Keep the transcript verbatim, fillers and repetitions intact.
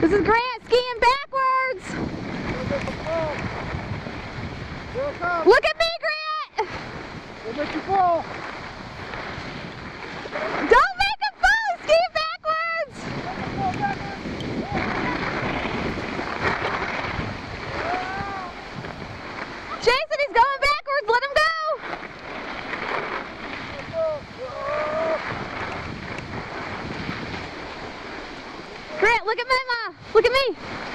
This is Grant skiing backwards. Look at me, Grant. We'll make you fall. Don't make him fall. Skiing backwards. Jason, he's going backwards. Let him go. Grant, look at Mama. Look at me.